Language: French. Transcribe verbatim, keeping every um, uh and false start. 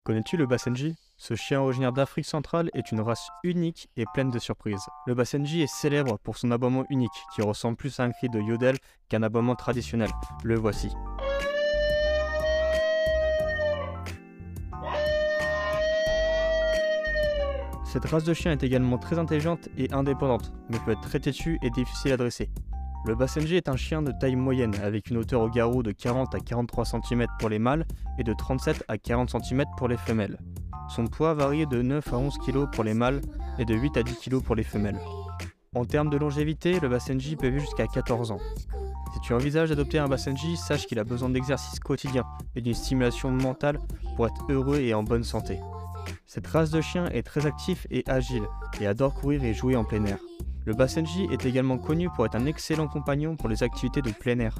Connais-tu le Basenji? Ce chien originaire d'Afrique centrale est une race unique et pleine de surprises. Le Basenji est célèbre pour son aboiement unique, qui ressemble plus à un cri de yodel qu'un aboiement traditionnel. Le voici. Cette race de chien est également très intelligente et indépendante, mais peut être très têtue et difficile à dresser. Le Basenji est un chien de taille moyenne, avec une hauteur au garrot de quarante à quarante-trois centimètres pour les mâles et de trente-sept à quarante centimètres pour les femelles. Son poids varie de neuf à onze kilos pour les mâles et de huit à dix kilos pour les femelles. En termes de longévité, le Basenji peut vivre jusqu'à quatorze ans. Si tu envisages d'adopter un Basenji, sache qu'il a besoin d'exercice quotidien et d'une stimulation mentale pour être heureux et en bonne santé. Cette race de chien est très actif et agile et adore courir et jouer en plein air. Le Basenji est également connu pour être un excellent compagnon pour les activités de plein air.